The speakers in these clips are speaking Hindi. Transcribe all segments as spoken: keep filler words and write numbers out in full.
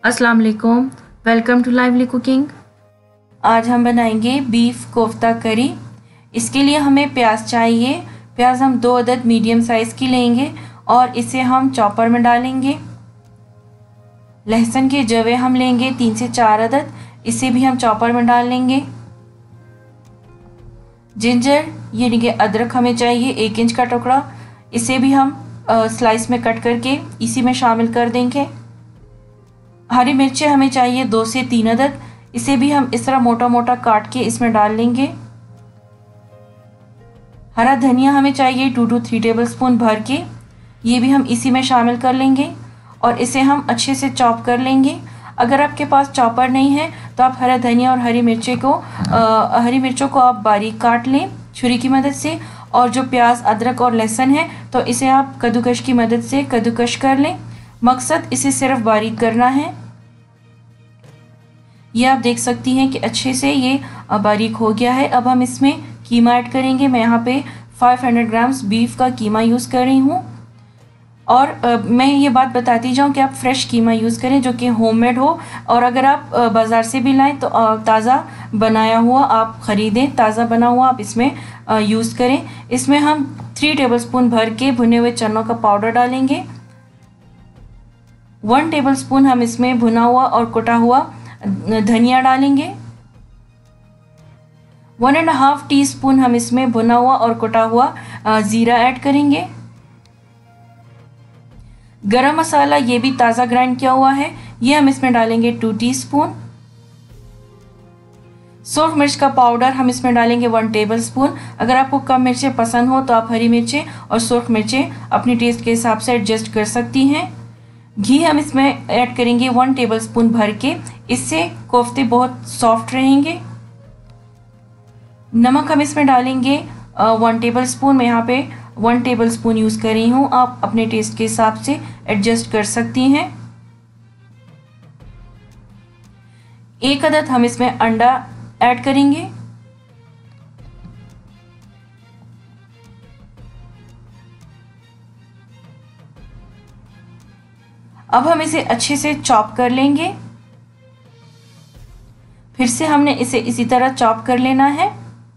अस्सलाम वालेकुम, वेलकम टू लाइवली कुकिंग। आज हम बनाएंगे बीफ कोफ्ता करी। इसके लिए हमें प्याज चाहिए। प्याज हम दो अदद मीडियम साइज़ की लेंगे और इसे हम चॉपर में डालेंगे। लहसुन के जवे हम लेंगे तीन से चार अदद, इसे भी हम चॉपर में डाल लेंगे। जिंजर यानी कि अदरक हमें चाहिए एक इंच का टुकड़ा, इसे भी हम आ, स्लाइस में कट करके इसी में शामिल कर देंगे। हरी मिर्चें हमें चाहिए दो से तीन अदद, इसे भी हम इस तरह मोटा मोटा काट के इसमें डाल लेंगे। हरा धनिया हमें चाहिए two to three tablespoon भर के, ये भी हम इसी में शामिल कर लेंगे और इसे हम अच्छे से चॉप कर लेंगे। अगर आपके पास चॉपर नहीं है तो आप हरा धनिया और हरी मिर्चें को आ, हरी मिर्चों को आप बारीक काट लें छुरी की मदद से, और जो प्याज अदरक और लहसुन है तो इसे आप कद्दूकश की मदद से कद्दूकश कर लें। मकसद इसे सिर्फ बारीक करना है। ये आप देख सकती हैं कि अच्छे से ये बारीक हो गया है। अब हम इसमें कीमा ऐड करेंगे। मैं यहाँ पे पाँच सौ ग्राम्स बीफ का कीमा यूज़ कर रही हूँ। और आ, मैं ये बात बताती जाऊँ कि आप फ्रेश कीमा यूज़ करें जो कि होममेड हो, और अगर आप बाज़ार से भी लाएं तो ताज़ा बनाया हुआ आप ख़रीदें, ताज़ा बना हुआ आप इसमें यूज़ करें। इसमें हम थ्री टेबलस्पून भर के भुने हुए चनों का पाउडर डालेंगे। वन टेबलस्पून हम इसमें भुना हुआ और कुटा हुआ धनिया डालेंगे। One and half teaspoon हम इसमें भुना हुआ और कुटा हुआ ज़ीरा ऐड करेंगे। गरम मसाला ये भी ताज़ा ग्राइंड किया हुआ है, ये हम इसमें डालेंगे टू टीस्पून। सूर्ख मिर्च का पाउडर हम इसमें डालेंगे वन टेबलस्पून। अगर आपको कम मिर्चें पसंद हो तो आप हरी मिर्चें और सूर्ख मिर्चें अपनी टेस्ट के हिसाब से एडजस्ट कर सकती हैं। घी हम इसमें ऐड करेंगे वन टेबलस्पून भर के, इससे कोफ्ते बहुत सॉफ्ट रहेंगे। नमक हम इसमें डालेंगे वन टेबलस्पून। मैं यहाँ पे वन टेबलस्पून यूज़ कर रही हूँ, आप अपने टेस्ट के हिसाब से एडजस्ट कर सकती हैं। एक अदद हम इसमें अंडा ऐड करेंगे। अब हम इसे अच्छे से चॉप कर लेंगे। फिर से हमने इसे इसी तरह चॉप कर लेना है।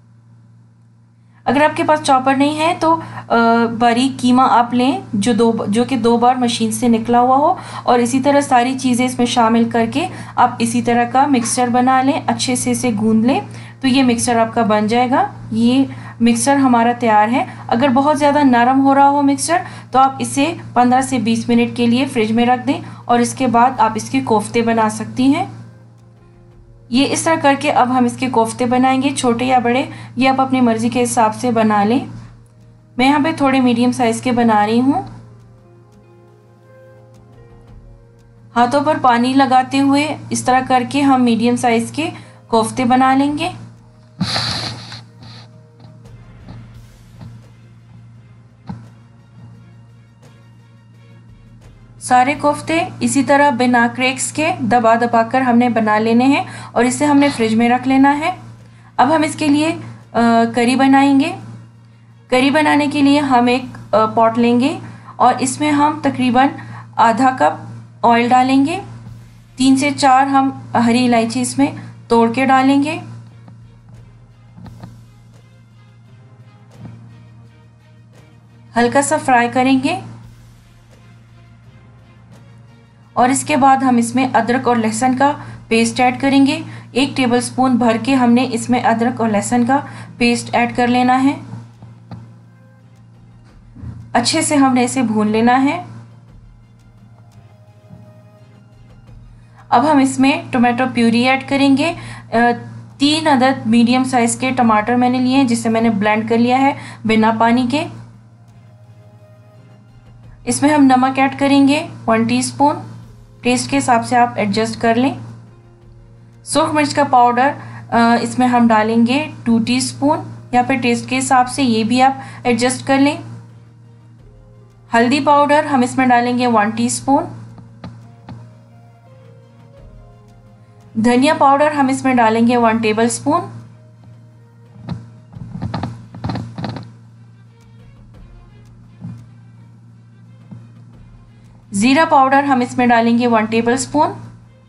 अगर आपके पास चॉपर नहीं है तो बारीक कीमा आप लें जो दो जो कि दो बार मशीन से निकला हुआ हो, और इसी तरह सारी चीज़ें इसमें शामिल करके आप इसी तरह का मिक्सचर बना लें। अच्छे से इसे गूंद लें तो ये मिक्सचर आपका बन जाएगा। ये मिक्सचर हमारा तैयार है। अगर बहुत ज़्यादा नरम हो रहा हो मिक्सचर तो आप इसे पंद्रह से बीस मिनट के लिए फ्रिज में रख दें और इसके बाद आप इसके कोफ्ते बना सकती हैं। ये इस तरह करके अब हम इसके कोफ्ते बनाएंगे, छोटे या बड़े ये आप अपनी मर्ज़ी के हिसाब से बना लें। मैं यहाँ पे थोड़े मीडियम साइज़ के बना रही हूँ। हाथों पर पानी लगाते हुए इस तरह करके हम मीडियम साइज़ के कोफ्ते बना लेंगे। सारे कोफ्ते इसी तरह बिना क्रैक्स के दबा दबा कर हमने बना लेने हैं और इसे हमने फ्रिज में रख लेना है। अब हम इसके लिए आ, करी बनाएंगे। करी बनाने के लिए हम एक पॉट लेंगे और इसमें हम तकरीबन आधा कप ऑयल डालेंगे। तीन से चार हम हरी इलायची इसमें तोड़ के डालेंगे। हल्का सा फ्राई करेंगे और इसके बाद हम इसमें अदरक और लहसुन का पेस्ट ऐड करेंगे। एक टेबलस्पून भर के हमने इसमें अदरक और लहसुन का पेस्ट ऐड कर लेना है। अच्छे से हमने इसे भून लेना है। अब हम इसमें टोमेटो प्यूरी ऐड करेंगे। तीन अदद मीडियम साइज़ के टमाटर मैंने लिए हैं जिसे मैंने ब्लेंड कर लिया है बिना पानी के। इसमें हम नमक ऐड करेंगे वन टीस्पून, टेस्ट के हिसाब से आप एडजस्ट कर लें। सूर्ख मिर्च का पाउडर इसमें हम डालेंगे टू टीस्पून, यहाँ पे टेस्ट के हिसाब से ये भी आप एडजस्ट कर लें। हल्दी पाउडर हम इसमें डालेंगे वन टीस्पून। धनिया पाउडर हम इसमें डालेंगे वन टेबलस्पून। ज़ीरा पाउडर हम इसमें डालेंगे वन टेबलस्पून।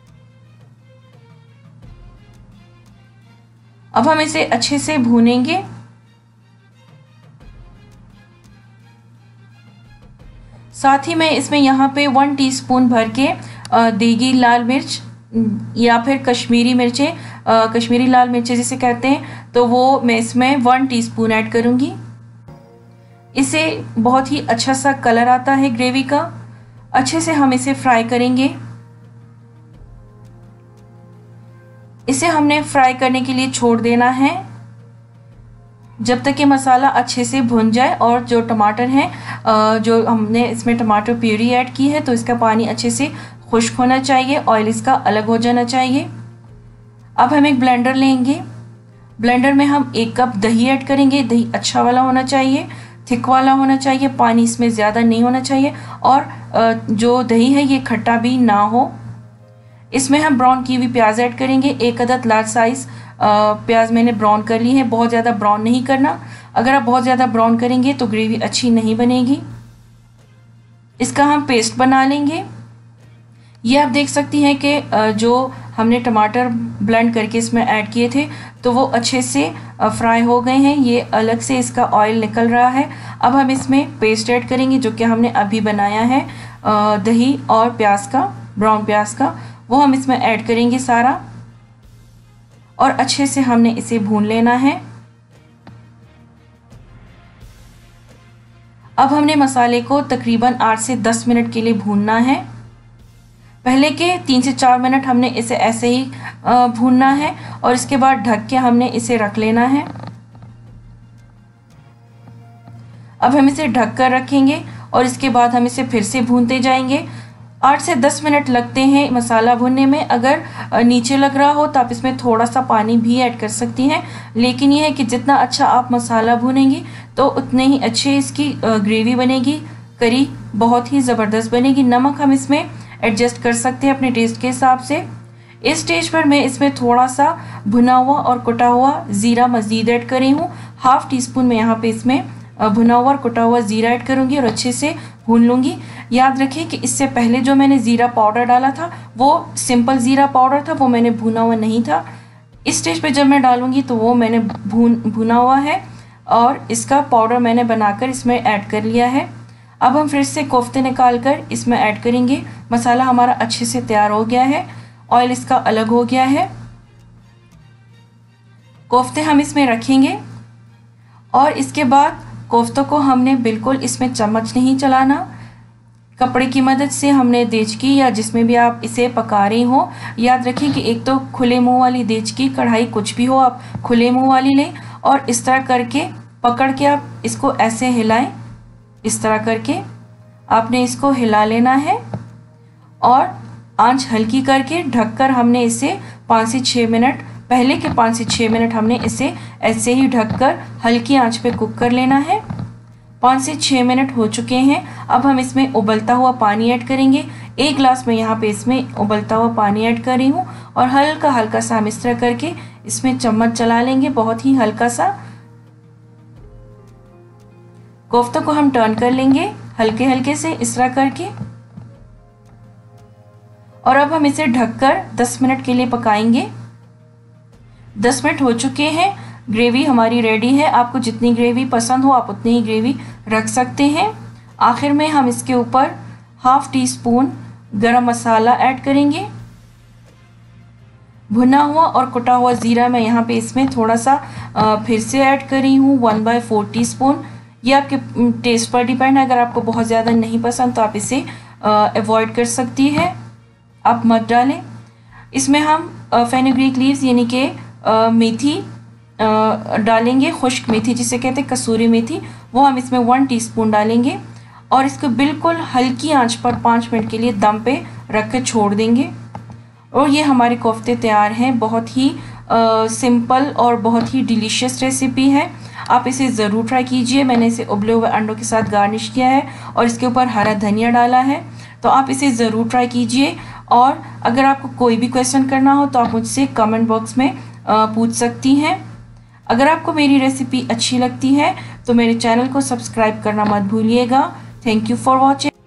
अब हम इसे अच्छे से भूनेंगे। साथ ही मैं इसमें यहाँ पे वन टीस्पून भर के देगी लाल मिर्च या फिर कश्मीरी मिर्चें, कश्मीरी लाल मिर्चें जिसे कहते हैं, तो वो मैं इसमें वन टीस्पून ऐड करूँगी। इससे बहुत ही अच्छा सा कलर आता है ग्रेवी का। अच्छे से हम इसे फ्राई करेंगे। इसे हमने फ्राई करने के लिए छोड़ देना है जब तक कि मसाला अच्छे से भुन जाए और जो टमाटर हैं, जो हमने इसमें टमाटर प्यूरी ऐड की है, तो इसका पानी अच्छे से खुश्क होना चाहिए, ऑयल इसका अलग हो जाना चाहिए। अब हम एक ब्लेंडर लेंगे। ब्लेंडर में हम एक कप दही ऐड करेंगे। दही अच्छा वाला होना चाहिए, थिक वाला होना चाहिए, पानी इसमें ज़्यादा नहीं होना चाहिए और जो दही है ये खट्टा भी ना हो। इसमें हम ब्राउन की हुई प्याज ऐड करेंगे। एक अदद लार्ज साइज़ प्याज मैंने ब्राउन कर ली है। बहुत ज़्यादा ब्राउन नहीं करना, अगर आप बहुत ज़्यादा ब्राउन करेंगे तो ग्रेवी अच्छी नहीं बनेगी। इसका हम पेस्ट बना लेंगे। ये आप देख सकती हैं कि जो हमने टमाटर ब्लेंड करके इसमें ऐड किए थे तो वो अच्छे से फ्राई हो गए हैं। ये अलग से इसका ऑयल निकल रहा है। अब हम इसमें पेस्ट ऐड करेंगे जो कि हमने अभी बनाया है दही और प्याज का, ब्राउन प्याज का, वो हम इसमें ऐड करेंगे सारा और अच्छे से हमने इसे भून लेना है। अब हमने मसाले को तकरीबन आठ से दस मिनट के लिए भूनना है। पहले के तीन से चार मिनट हमने इसे ऐसे ही भूनना है और इसके बाद ढक के हमने इसे रख लेना है। अब हम इसे ढक कर रखेंगे और इसके बाद हम इसे फिर से भूनते जाएंगे। आठ से दस मिनट लगते हैं मसाला भुनने में। अगर नीचे लग रहा हो तो आप इसमें थोड़ा सा पानी भी ऐड कर सकती हैं, लेकिन यह है कि जितना अच्छा आप मसाला भुनेंगी तो उतने ही अच्छे इसकी ग्रेवी बनेगी। करी बहुत ही ज़बरदस्त बनेगी। नमक हम इसमें एडजस्ट कर सकते हैं अपने टेस्ट के हिसाब से। इस स्टेज पर मैं इसमें थोड़ा सा भुना हुआ और कुटा हुआ ज़ीरा मज़ीद ऐड करी हूँ। हाफ़ टी स्पून में यहाँ पे इसमें भुना हुआ और कुटा हुआ ज़ीरा ऐड करूँगी और अच्छे से भून लूँगी। याद रखें कि इससे पहले जो मैंने ज़ीरा पाउडर डाला था वो सिंपल ज़ीरा पाउडर था, वो मैंने भुना हुआ नहीं था। इस स्टेज पे जब मैं डालूँगी तो वो मैंने भून भुना हुआ है और इसका पाउडर मैंने बनाकर इसमें ऐड कर लिया है। अब हम फिर से कोफ्ते निकाल कर इसमें ऐड करेंगे। मसाला हमारा अच्छे से तैयार हो गया है, ऑयल इसका अलग हो गया है। कोफ्ते हम इसमें रखेंगे और इसके बाद कोफ्तों को हमने बिल्कुल इसमें चम्मच नहीं चलाना, कपड़े की मदद से हमने देचकी या जिसमें भी आप इसे पका रही हो, याद रखें कि एक तो खुले मुंह वाली देचकी, कढ़ाई, कुछ भी हो आप खुले मुंह वाली लें और इस तरह करके पकड़ के आप इसको ऐसे हिलाएं। इस तरह करके आपने इसको हिला लेना है और आंच हल्की करके ढककर हमने इसे पाँच से छः मिनट, पहले के पाँच से छः मिनट हमने इसे ऐसे ही ढककर हल्की आंच पे कुक कर लेना है। पाँच से छः मिनट हो चुके हैं। अब हम इसमें उबलता हुआ पानी ऐड करेंगे। एक गिलास में यहाँ पे इसमें उबलता हुआ पानी ऐड कर रही हूँ और हल्का हल्का सा हम इस तरह करके इसमें चम्मच चला लेंगे, बहुत ही हल्का सा। कोफ्तों को हम टर्न कर लेंगे हल्के हल्के से इस तरह करके और अब हम इसे ढककर दस मिनट के लिए पकाएंगे। दस मिनट हो चुके हैं। ग्रेवी हमारी रेडी है। आपको जितनी ग्रेवी पसंद हो आप उतनी ही ग्रेवी रख सकते हैं। आखिर में हम इसके ऊपर हाफ टी स्पून गरम मसाला ऐड करेंगे। भुना हुआ और कुटा हुआ ज़ीरा मैं यहाँ पे इसमें थोड़ा सा फिर से ऐड कर रही हूँ, one by four teaspoon. ये आपके टेस्ट पर डिपेंड है। अगर आपको बहुत ज़्यादा नहीं पसंद तो आप इसे अवॉइड कर सकती है, आप मत डालें। इसमें हम फेनुग्रीक लीव्स यानी कि मेथी डालेंगे, खुश्क मेथी जिसे कहते हैं कसूरी मेथी, वो हम इसमें वन टीस्पून डालेंगे और इसको बिल्कुल हल्की आंच पर पाँच मिनट के लिए दम पे रख कर छोड़ देंगे और ये हमारे कोफ्ते तैयार हैं। बहुत ही आ, सिंपल और बहुत ही डिलीशियस रेसिपी है। आप इसे ज़रूर ट्राई कीजिए। मैंने इसे उबले हुए अंडों के साथ गार्निश किया है और इसके ऊपर हरा धनिया डाला है, तो आप इसे ज़रूर ट्राई कीजिए। और अगर आपको कोई भी क्वेश्चन करना हो तो आप मुझसे कमेंट बॉक्स में पूछ सकती हैं। अगर आपको मेरी रेसिपी अच्छी लगती है तो मेरे चैनल को सब्सक्राइब करना मत भूलिएगा। Thank you for watching.